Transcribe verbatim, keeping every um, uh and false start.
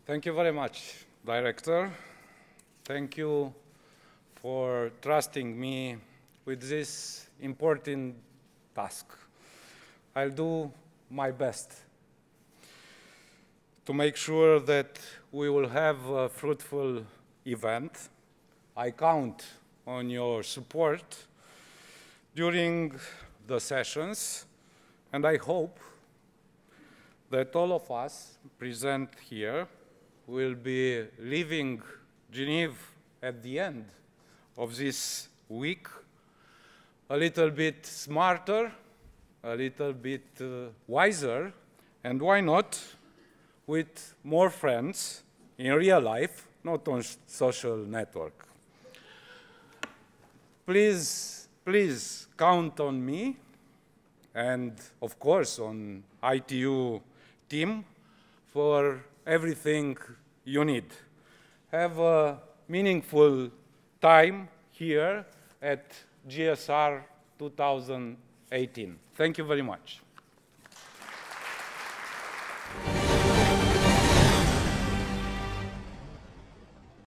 Thank you very much, Director. Thank you for trusting me with this important task. I'll do my best to make sure that we will have a fruitful event. I count on your support during the sessions, and I hope that all of us present here will be leaving Geneva at the end of this week a little bit smarter, a little bit uh, wiser, and why not with more friends in real life, not on social network. Please, please count on me and, of course, on I T U team for everything you need. Have a meaningful time here at G S R two thousand eighteen. Thank you very much.